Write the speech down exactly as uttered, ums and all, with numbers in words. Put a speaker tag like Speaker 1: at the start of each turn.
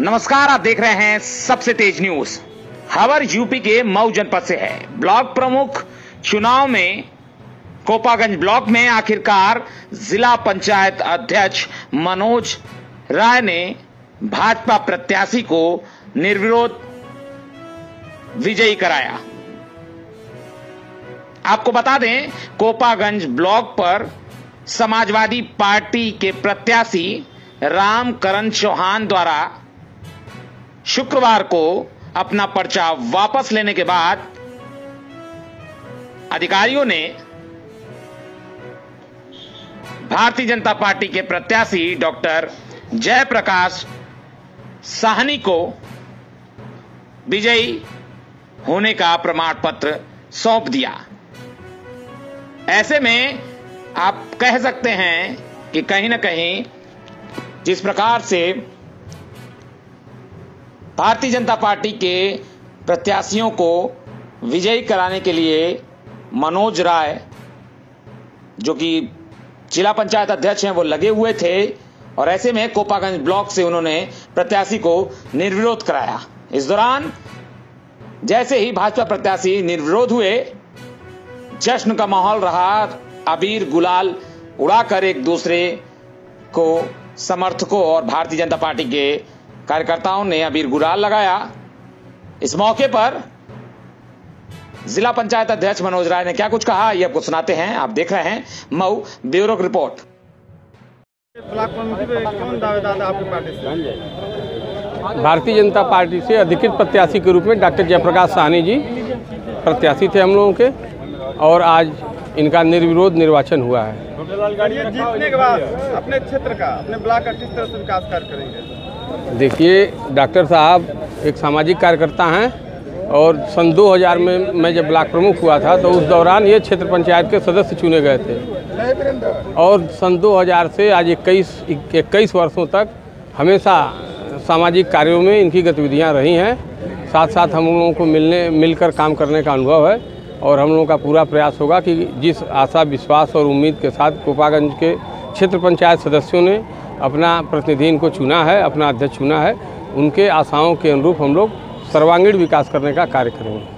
Speaker 1: नमस्कार, आप देख रहे हैं सबसे तेज न्यूज। खबर यूपी के मऊ जनपद से है। ब्लॉक प्रमुख चुनाव में कोपागंज ब्लॉक में आखिरकार जिला पंचायत अध्यक्ष मनोज राय ने भाजपा प्रत्याशी को निर्विरोध विजयी कराया। आपको बता दें, कोपागंज ब्लॉक पर समाजवादी पार्टी के प्रत्याशी रामकरण चौहान द्वारा शुक्रवार को अपना पर्चा वापस लेने के बाद अधिकारियों ने भारतीय जनता पार्टी के प्रत्याशी डॉक्टर जयप्रकाश साहनी को विजयी होने का प्रमाण पत्र सौंप दिया। ऐसे में आप कह सकते हैं कि कहीं ना कहीं जिस प्रकार से भारतीय जनता पार्टी के प्रत्याशियों को विजयी कराने के लिए मनोज राय, जो कि जिला पंचायत अध्यक्ष हैं, वो लगे हुए थे और ऐसे में कोपागंज ब्लॉक से उन्होंने प्रत्याशी को निर्विरोध कराया। इस दौरान जैसे ही भाजपा प्रत्याशी निर्विरोध हुए, जश्न का माहौल रहा। अबीर गुलाल उड़ाकर एक दूसरे को समर्थकों और भारतीय जनता पार्टी के कार्यकर्ताओं ने अबीर गुलाल लगाया। इस मौके पर जिला पंचायत अध्यक्ष मनोज राय ने क्या कुछ कहा, यह आपको सुनाते हैं। आप देख रहे हैं मऊ ब्यूरो की रिपोर्ट।
Speaker 2: भारतीय जनता पार्टी से अधिकृत प्रत्याशी के रूप में डॉक्टर जयप्रकाश साहनी जी प्रत्याशी थे हम लोगों के, और आज इनका निर्विरोध निर्वाचन हुआ है।
Speaker 3: जीतने के बाद अपने क्षेत्र का, अपने ब्लॉक का किस तरह से विकास कार्य करेंगे?
Speaker 2: देखिए, डॉक्टर साहब एक सामाजिक कार्यकर्ता हैं और सन दो हज़ार में मैं जब ब्लॉक प्रमुख हुआ था तो उस दौरान ये क्षेत्र पंचायत के सदस्य चुने गए थे और सन दो हज़ार से आज इक्कीस इक्कीस वर्षों तक हमेशा सामाजिक कार्यों में इनकी गतिविधियां रही हैं। साथ साथ हम लोगों को मिलने मिलकर काम करने का अनुभव है और हम लोगों का पूरा प्रयास होगा कि जिस आशा, विश्वास और उम्मीद के साथ कोपागंज के क्षेत्र पंचायत सदस्यों ने अपना प्रतिनिधि को चुना है, अपना अध्यक्ष चुना है, उनके आशाओं के अनुरूप हम लोग सर्वांगीण विकास करने का कार्य करेंगे।